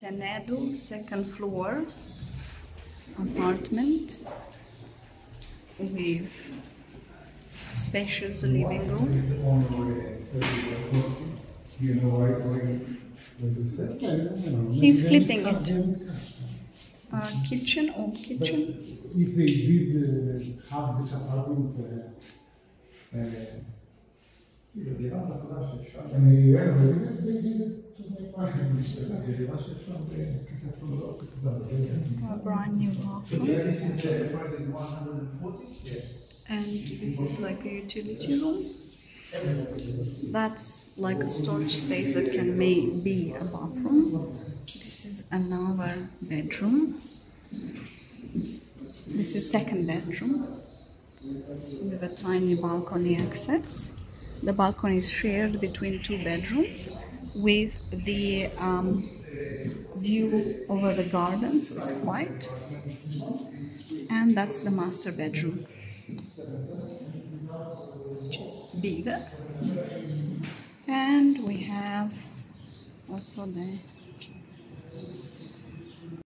Tenedu, second floor apartment with spacious living room. He's flipping it. Kitchen, old kitchen. If they did have this apartment, A brand new bathroom. And this is like a utility room. That's like a storage space that can be a bathroom. This is another bedroom. This is second bedroom with a tiny balcony access. The balcony is shared between two bedrooms with the view over the gardens. It's white. And that's the master bedroom, which is bigger. And we have also the